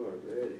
already.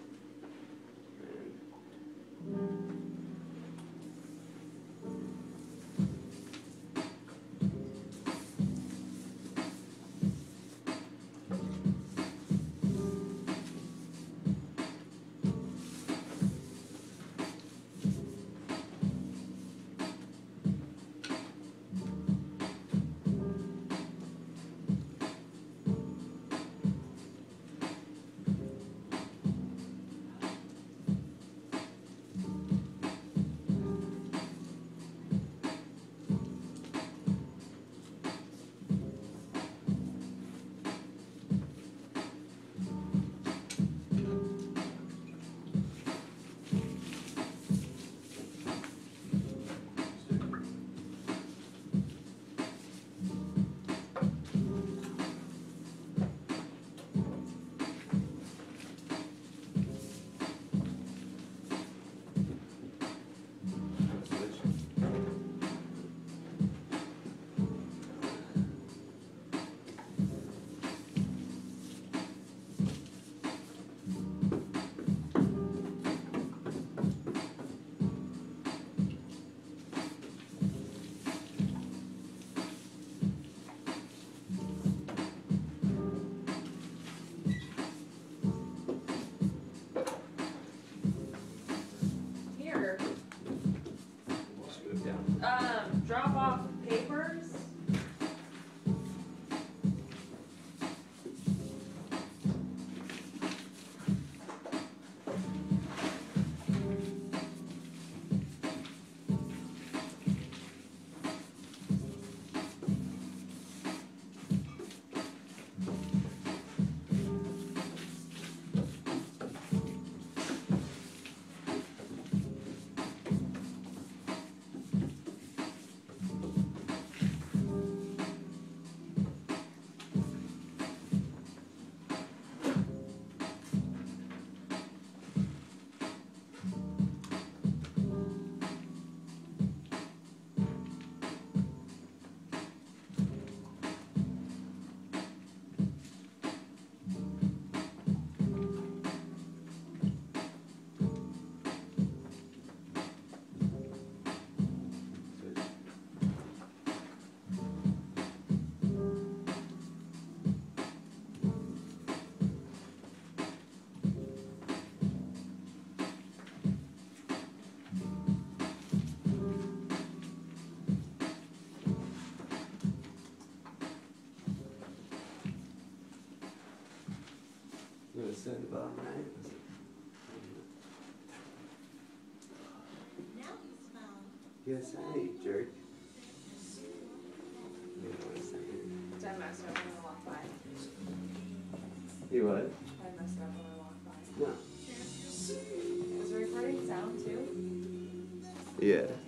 Drop off papers. You know, send about right? Now he's found. Yes, hey, jerk. You know what I'm saying? I messed up when I walked by. You what? I messed up when I walked by. No. Is it recording sound too? Yeah.